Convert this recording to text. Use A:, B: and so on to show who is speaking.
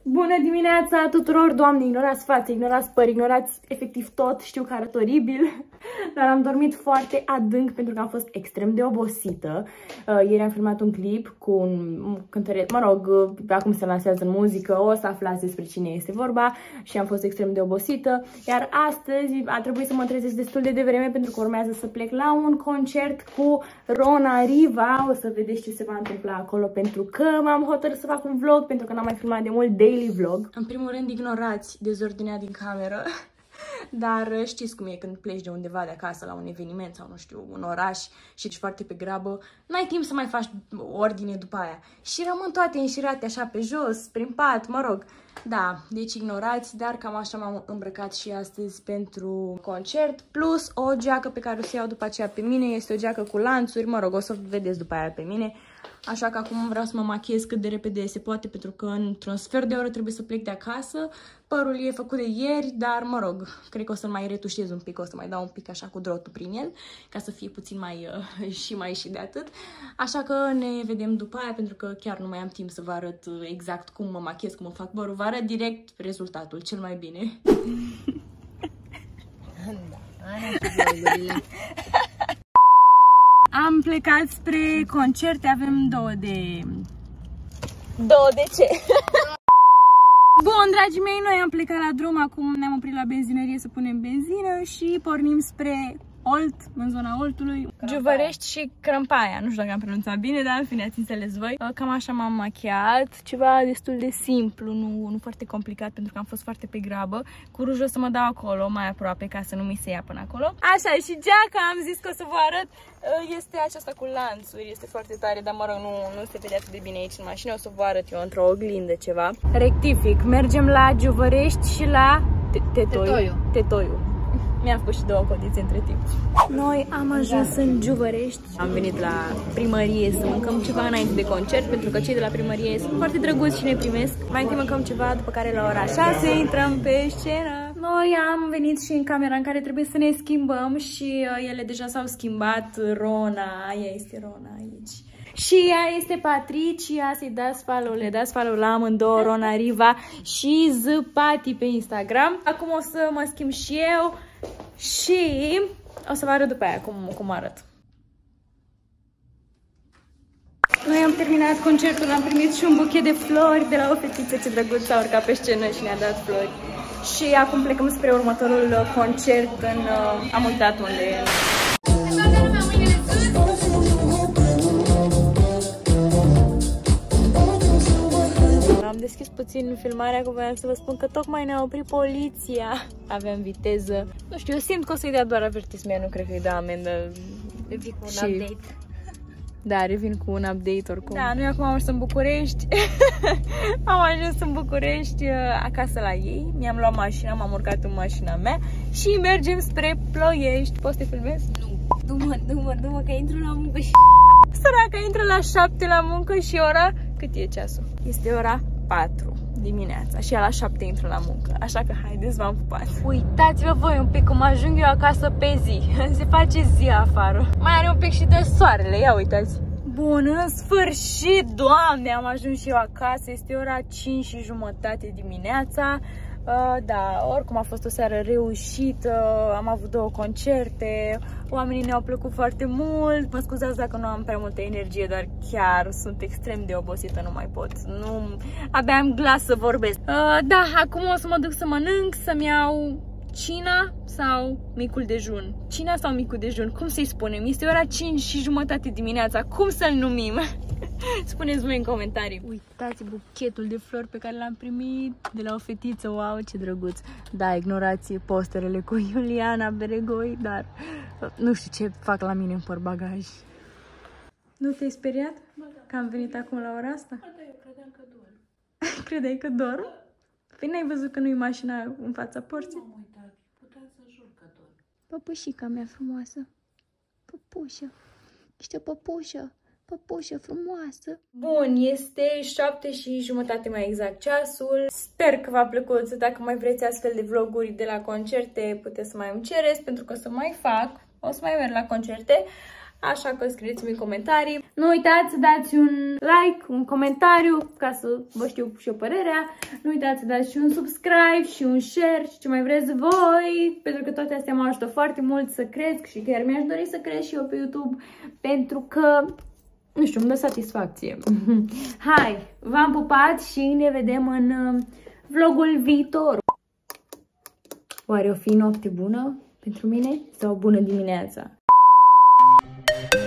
A: Bună dimineața tuturor, Doamne, ignorați față, ignorați păr, ignorați efectiv tot, știu că arăt oribil, dar am dormit foarte adânc pentru că am fost extrem de obosită. Ieri am filmat un clip cu un cântăret, mă rog, acum se lansează în muzică, o să aflați despre cine este vorba și am fost extrem de obosită, iar astăzi a trebuit să mă trezesc destul de devreme pentru că urmează să plec la un concert cu Rona Riva. O să vedeți ce se va întâmpla acolo pentru că m-am hotărât să fac un vlog pentru că n-am mai filmat de mult daily vlog. În primul rând ignorați dezordinea din cameră, dar știți cum e când pleci de undeva de acasă la un eveniment sau nu știu, un oraș și ești foarte pe grabă, n-ai timp să mai faci ordine după aia și rămân toate înșirate așa pe jos, prin pat, mă rog. Da, deci ignorați, dar cam așa m-am îmbrăcat și astăzi pentru concert, plus o geacă pe care o să iau după aceea pe mine, este o geacă cu lanțuri, mă rog, o să vedeți după aia pe mine. Așa că acum vreau să mă machiez cât de repede se poate, pentru că într-un sfert de oră trebuie să plec de acasă. Părul e făcut de ieri, dar mă rog, cred că o să mai retușez un pic, o să mai dau un pic așa cu drotul prin el, ca să fie puțin mai și de atât. Așa că ne vedem după aia, pentru că chiar nu mai am timp să vă arăt exact cum mă machiez, cum mă fac părul. Vă arăt direct rezultatul, cel mai bine. Am plecat spre concerte, avem două de ce? Bun, dragii mei, noi am plecat la drum, acum ne-am oprit la benzinărie să punem benzină și pornim spre Olt, în zona Oltului, Giuvărești și Crâmpaia. Nu știu dacă am pronunțat bine, dar în fine, ați înțeles voi. Cam așa m-am machiat, ceva destul de simplu, nu foarte complicat, pentru că am fost foarte pe grabă. Cu ruj o să mă dau acolo, mai aproape, ca să nu mi se ia până acolo. Așa, și geaca, am zis că o să vă arăt, este aceasta cu lanțuri, este foarte tare, dar mă rog, nu se vede atât de bine aici în mașină, o să vă arăt eu într-o oglindă ceva. Rectific, mergem la Giuvărești și la Tetoiu. Mi-am făcut și două codițe între timp. Noi am ajuns în Giuvărești. Am venit la primărie să mâncăm ceva înainte de concert, pentru că cei de la primărie sunt foarte drăguți și ne primesc. Mai întâi mâncăm ceva, după care la ora 6 intrăm pe scenă. Noi am venit și în camera în care trebuie să ne schimbăm și ele deja s-au schimbat. Rona, ea este Rona aici. Și ea este Patricia, să-i dați follow, le dați follow la amândouă, Rona Riva și Zpati pe Instagram. Acum o să mă schimb și eu și o să vă arăt după aia cum arăt. Noi am terminat concertul, am primit și un buchet de flori de la o fetiță, ce drăguț, s-a urcat pe scenă și ne-a dat flori. Și acum plecăm spre următorul concert în... am uitat unde e. Am deschis puțin filmarea, că voiam să vă spun că tocmai ne-a oprit poliția. Aveam viteză. Nu știu, eu simt că o să-i dea doar avertisment, nu cred că îi dea amendă.
B: Revin cu un update.
A: Da, revin cu un update oricum. Da, noi acum am ajuns în București. Am ajuns în București, acasă la ei. Mi-am luat mașina, m-am urcat în mașina mea și mergem spre Ploiești. Poți să te filmezi?
B: Nu. Du-mă, că intru la muncă și...
A: Săraca intră la 7 la muncă și ora... Cât e ceasul? Este ora 4 dimineața și ea la 7 intră la muncă. Așa că haideți, v-am pupat. Uitați-vă voi un pic cum ajung eu acasă pe zi. Se face zi afară. Mai are un pic și de soarele, ia uitați. Bun, în sfârșit, Doamne, am ajuns și eu acasă. Este ora 5:30 dimineața. Da, oricum a fost o seară reușită, am avut două concerte, oamenii ne-au plăcut foarte mult. Mă scuzați dacă nu am prea multă energie, dar chiar sunt extrem de obosită, nu mai pot. Abia am glas să vorbesc. Da, acum o să mă duc să mănânc, să-mi iau cina sau micul dejun. Cina sau micul dejun, cum să-i spunem? Este ora 5:30 dimineața, cum să-l numim? Spuneți voi în comentarii. Uitați buchetul de flori pe care l-am primit de la o fetiță, wow, ce drăguț. Da, ignorați posterele cu Iuliana Beregoi, dar nu știu ce fac la mine în portbagaj. Nu te-ai speriat? Ba, da. Că am venit acum la ora asta? Ba, da, eu credeam că dorm. Credeai că dorm? Păi n-ai văzut că nu-i mașina în fața porții?
B: Nu am uitat, puteam să jur că dorm.
A: Păpușica mea frumoasă. Păpușă. Ești o păpușă. Păpușă frumoasă. Bun, este 7:30 mai exact ceasul. Sper că v-a plăcut. Dacă mai vreți astfel de vloguri de la concerte, puteți să mai îmi cereți, pentru că o să mai fac. O să mai merg la concerte. așa că scrieți-mi în comentarii. Nu uitați să dați un like, un comentariu, ca să vă știu și eu părerea. Nu uitați să dați și un subscribe și un share și ce mai vreți voi, pentru că toate astea mă ajută foarte mult să cresc și chiar mi-aș dori să cresc și eu pe YouTube, pentru că, nu știu, îmi dă satisfacție. Hai, v-am pupat și ne vedem în vlogul viitor. Oare o fi noapte bună pentru mine sau bună dimineața?